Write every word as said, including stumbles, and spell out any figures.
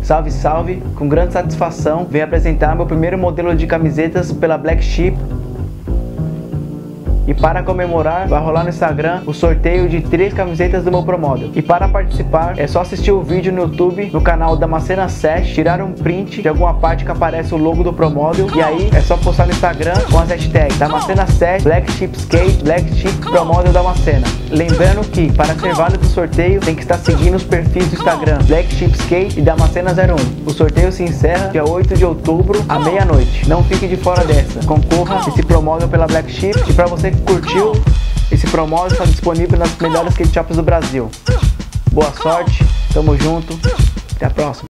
Salve, salve! Com grande satisfação, venho apresentar meu primeiro modelo de camisetas pela Black Sheep. E para comemorar, vai rolar no Instagram o sorteio de três camisetas do meu ProModel. E para participar, é só assistir o vídeo no YouTube, no canal Damascena sete, tirar um print de alguma parte que aparece o logo do ProModel. E aí, é só postar no Instagram com as hashtags Damascena sete, Black Sheep Skate, Black Sheep ProModel Damascena. Lembrando que, para ser válido o sorteio, tem que estar seguindo os perfis do Instagram Black Sheep Skate e Damascena zero um. O sorteio se encerra dia oito de outubro, à meia-noite. Não fique de fora dessa. Concorra esse ProModel pela Black Sheep. E para você que curtiu, esse ProModel está disponível nas melhores skate shops do Brasil. Boa sorte, tamo junto, até a próxima.